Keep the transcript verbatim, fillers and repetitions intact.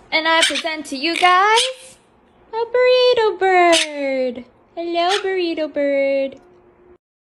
And I present to you guys a burrito bird. Hello, burrito bird.